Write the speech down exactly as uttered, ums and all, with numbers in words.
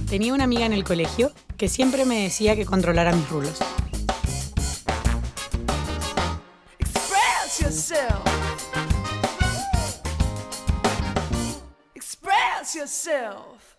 Tenía una amiga en el colegio que siempre me decía que controlara mis rulos. Express yourself. Express yourself.